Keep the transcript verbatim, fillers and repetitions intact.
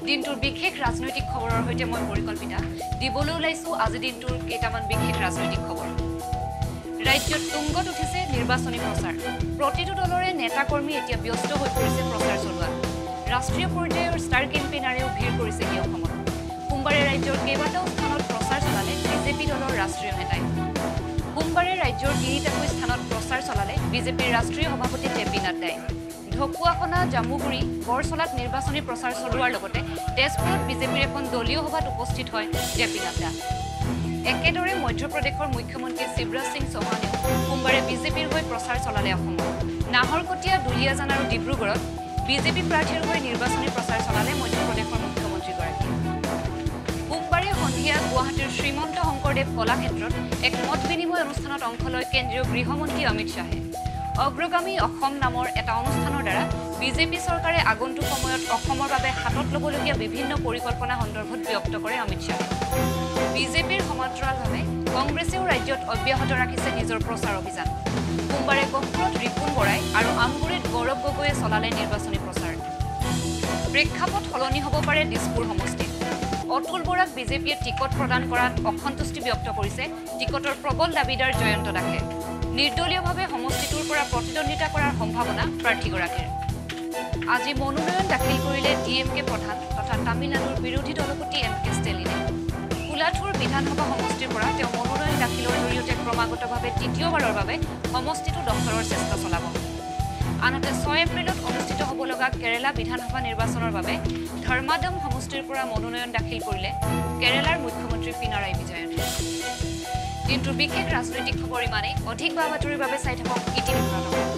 দিনটোৰ বিশেষ ৰাজনৈতিক খবৰৰ সৈতে মই পৰিকল্পিতা দিবলৈ ওলাইছো আজি দিনটোৰ কেইটামান বিশেষ ৰাজনৈতিক খবৰ ৰাজ্যত তুংগত উঠিছে নিৰ্বাচনী প্ৰচাৰ প্ৰতিটো দলৰে নেতা কৰ্মী এতিয়া ব্যস্ত হৈ পৰিছে প্ৰচাৰ চলোৱাত ৰাষ্ট্ৰীয় পৰ্যায়ৰ ষ্টাৰ কেম্পেইনাৰেও ভিৰ কৰিছে এই অসমত সোমবাৰে ৰাজ্যৰ কেইবাটাও স্থানত প্ৰচাৰ চলালে বিজেপি দলৰ ৰাষ্ট্ৰীয় নেতাই সোমবাৰে ৰাজ্যৰ তিনিটাকৈ স্থানত প্ৰচাৰ চলালে বিজেপিৰ ৰাষ্ট্ৰীয় সভাপতি জে পি নাড্ডাই ঢকুৱাখনা জামুগুৰি বৰচলাত নিৰ্বাচনী প্ৰচাৰ চলোৱাৰ লগতে তেজপুৰত বিজেপিৰ এখন দলীয় সভাত উপস্থিত হয় জে পি নাড্ডা একেদৰে মধ্যপ্ৰদেশৰ মুখ্যমন্ত্ৰী শিৱৰাজ সিং চৌহানেও সোমবাৰে বিজেপিৰ হৈ প্ৰচাৰ চলালে অসমত নাহৰকটীয়া দুলিয়াজান আৰু ডিব্ৰুগড়ত বিজেপি প্ৰাৰ্থীৰ হৈ নিৰ্বাচনী প্ৰচাৰ চলালে মধ্যপ্ৰদেশৰ মুখ্যমন্ত্ৰীগৰাকীয়ে সোমবাৰে সন্ধিয়া গুৱাহাটীৰ শ্ৰীমন্ত শংকৰদেৱ কলাক্ষেত্ৰত এক মত বিনিময় অনুষ্ঠানত অংশ লয় কেন্দ্ৰীয় গৃহমন্ত্ৰী অমিত শ্বাহে অগ্ৰগামী অসম নামৰ এটা অনুষ্ঠানৰ দ্বাৰা বিজেপি চৰকাৰে আগন্তুক সময়ত অসমৰ বাবে হাতত ল'বলগীয়া বিভিন্ন পৰিকল্পনা সন্দৰ্ভত ব্যক্ত কৰে অমিত শ্বাহে বিজেপিৰ সমান্তৰালভাৱে কংগ্ৰেছেও ৰাজ্যত অব্যাহত ৰাখিছে নিজৰ প্ৰচাৰ অভিযান সোমবাৰে গহপুৰত ৰিপুণ বৰাই আৰু আমগুৰিত গৌৰৱ গগৈয়ে চলালে নিৰ্বাচনী প্ৰচাৰ প্ৰেক্ষাপট সলনি হ'ব পাৰে দিছপুৰ সমষ্টিত অতুল বৰাক বিজেপিয়ে টিকট প্ৰদান কৰাত অসন্তুষ্টি ব্যক্ত কৰিছে টিকটৰ প্ৰবল দাবীদাৰ জয়ন্ত দাসে নিৰ্দলীয়ভাৱে সমষ্টিটোৰ পৰা প্ৰতিদ্বন্দ্বিতা কৰাৰ সম্ভাৱনা প্ৰাৰ্থীগৰাকীৰ আজি মনোনয়ন দাখিল কৰিলে ডি এম কে প্ৰধান তথা তামিলনাডুৰ বিৰোধী দলপতি এম কে ষ্টেলিনে কুলাথুৰ বিধানসভা সমষ্টিৰ পৰা তেওঁ মনোনয়ন দাখিলৰ জৰিয়তে ক্ৰমাগতভাৱে তৃতীয়বাৰৰ বাবে সমষ্টিটো দখলৰ চেষ্টা চলাব আনহাতে ছয় এপ্ৰিলত অনুষ্ঠিত হ'ব লগা কেৰালা বিধানসভা নিৰ্বাচনৰ বাবে ধৰ্মাদম সমষ্টিৰ পৰা মনোনয়ন দাখিল কৰিলে কেৰালাৰ মুখ্যমন্ত্ৰী পিনাৰায় বিজয়নে দিনটোৰ বিশেষ ৰাজনৈতিক খবৰ ইমানেই অধিক বা বাতৰিৰ বাবে চাই থাকক ইটিভি